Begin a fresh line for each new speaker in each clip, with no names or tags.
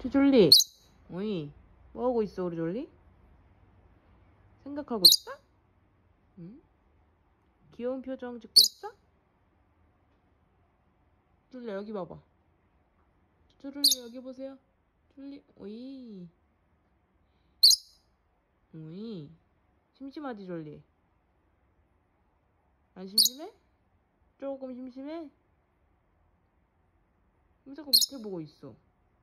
졸리. 어이, 뭐하고 있어, 우리 졸리? 생각하고 있어? 응? 귀여운 표정 짓고 있어? 졸리, 여기 봐봐. 졸리, 여기 보세요. 졸리, 오이. 오이. 심심하지, 졸리? 안 심심해? 조금 심심해? 왜 자꾸 밑에 보고 있어?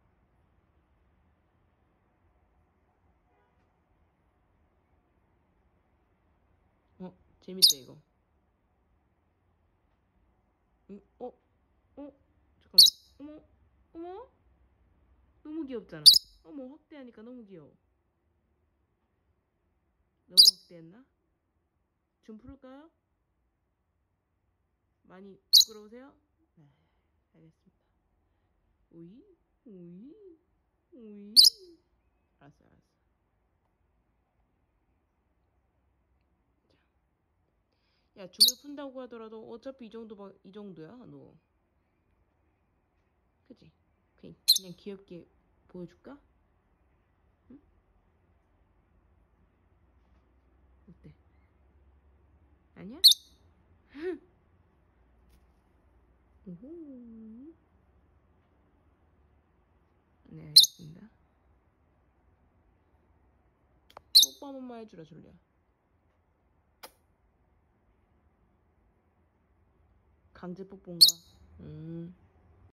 재밌다, 이거. 응? 잠깐만. 어머, 어머? 너무 귀엽잖아. 어머, 확대하니까 너무 귀여워. 너무 확대했나? 좀 풀까요? 많이 부끄러우세요? 네, 알겠습니다. 오이, 오이, 오이. 알았어, 알았어. 야, 줌을 푼다고 하더라도 어차피 이 정도야, 너. 그치? 그냥 귀엽게 보여줄까? 응? 어때? 아니야? 오호. 네, 알겠습니다. 뽀뽀 한 번만 해주라, 졸리야. 강제 뽀뽀인가?